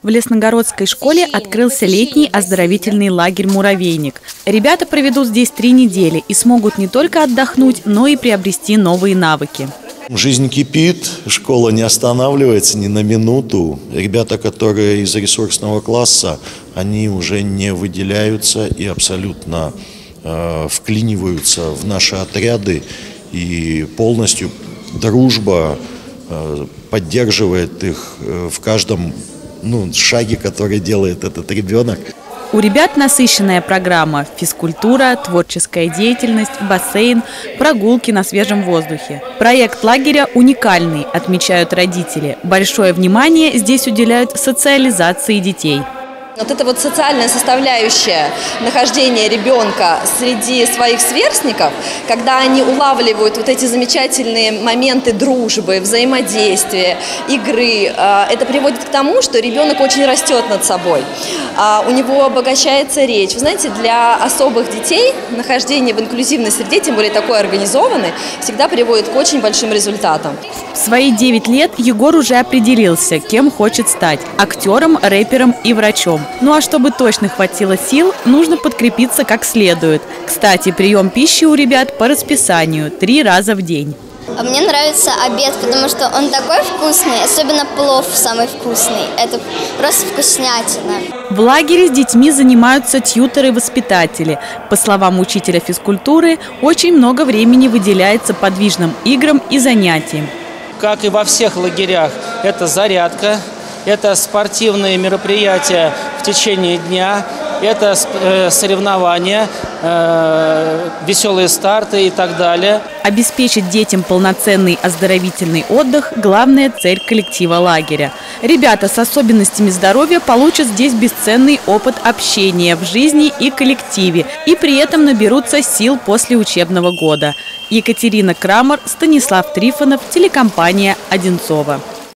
В Лесногородской школе открылся летний оздоровительный лагерь «Муравейник». Ребята проведут здесь 3 недели и смогут не только отдохнуть, но и приобрести новые навыки. Жизнь кипит, школа не останавливается ни на минуту. Ребята, которые из ресурсного класса, они уже не выделяются и абсолютно вклиниваются в наши отряды. И полностью дружба поддерживает их в каждом шаге, который делает этот ребенок. У ребят насыщенная программа: физкультура, творческая деятельность, бассейн, прогулки на свежем воздухе. Проект лагеря уникальный, отмечают родители. Большое внимание здесь уделяют социализации детей. Вот эта вот социальная составляющая нахождения ребенка среди своих сверстников, когда они улавливают вот эти замечательные моменты дружбы, взаимодействия, игры, это приводит к тому, что ребенок очень растет над собой. У него обогащается речь. Вы знаете, для особых детей нахождение в инклюзивной среде, тем более такой организованной, всегда приводит к очень большим результатам. В свои 9 лет Егор уже определился, кем хочет стать – актером, рэпером и врачом. Ну а чтобы точно хватило сил, нужно подкрепиться как следует. Кстати, прием пищи у ребят по расписанию 3 раза в день. Мне нравится обед, потому что он такой вкусный, особенно плов самый вкусный. Это просто вкуснятина. В лагере с детьми занимаются тьюторы-воспитатели. По словам учителя физкультуры, очень много времени выделяется подвижным играм и занятиям. Как и во всех лагерях, это зарядка, это спортивные мероприятия в течение дня, это соревнования, веселые старты и так далее. Обеспечить детям полноценный оздоровительный отдых – главная цель коллектива лагеря. Ребята с особенностями здоровья получат здесь бесценный опыт общения в жизни и коллективе, и при этом наберутся сил после учебного года. Екатерина Крамер, Станислав Трифонов, телекомпания «Одинцово».